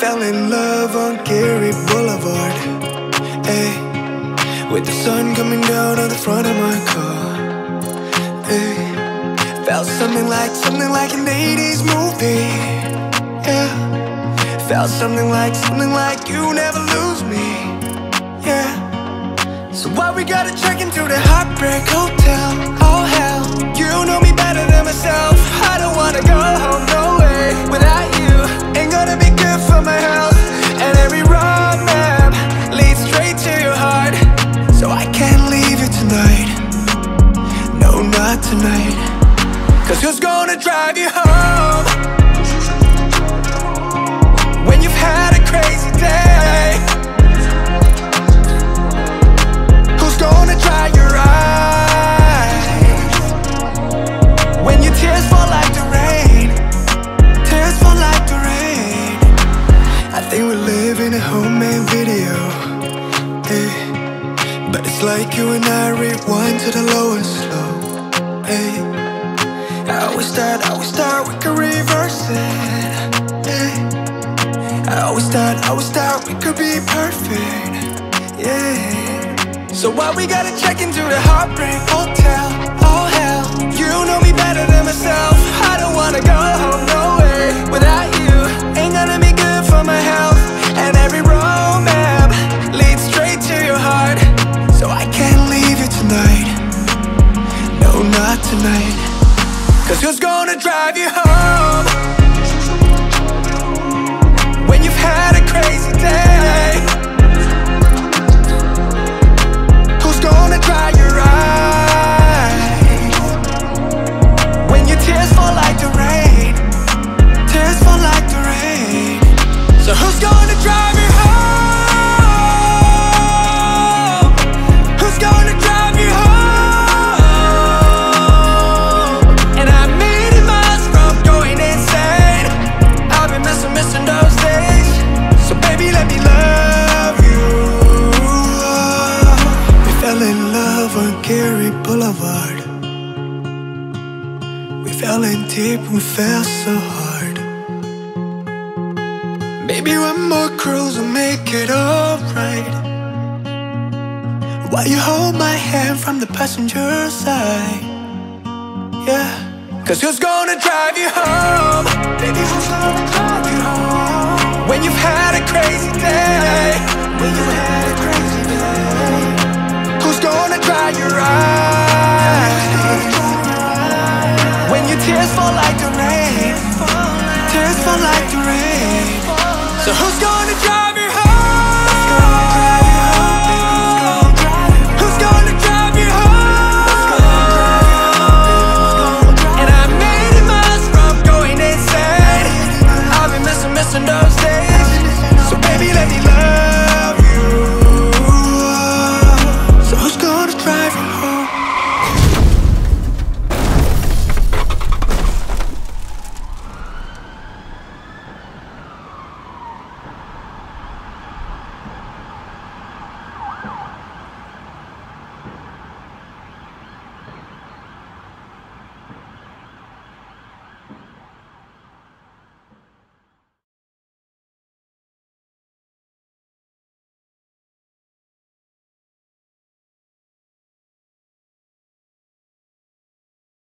fell in love on Gary Boulevard, ayy, with the sun coming down on the front of my car, ayy. Felt something like an 80s movie, yeah. Felt something like you never lose me, yeah. So why we gotta check into the Heartbreak Hotel? Oh hell, you know me better than myself. I don't wanna go home, no way. Without you, ain't gonna be good for my health. And every wrong map leads straight to your heart. So I can't leave you tonight, no, not tonight. Cause who's gonna drive you home when you've had a crazy day? Who's gonna dry your eyes when your tears fall like the rain? Tears fall like the rain. I think we're living a homemade video, hey. But it's like you and I rewind to the lowest slow, hey. I always thought we could reverse it, yeah. I always thought we could be perfect, yeah. So why we gotta check into the Heartbreak Hotel? Oh hell, you know me better than myself. I don't wanna go home, no way. Without you, ain't gonna be good for my health. And every road map leads straight to your heart. So I can't leave you tonight, no, not tonight. Cause who's gonna drive you home when you've had a crazy day? Who's gonna dry your eyes when your tears fall like the rain? Tears fall like the rain. So who's gonna drive you home? Who's gonna drive you home? Missing those days, so baby let me love you. We fell in love on Gary Boulevard. We fell in deep, we fell so hard. Maybe one more cruise will make it alright. While you hold my hand from the passenger side, yeah. Cause who's gonna drive you home? Baby, who's gonna drive you home when you've had a crazy day? When you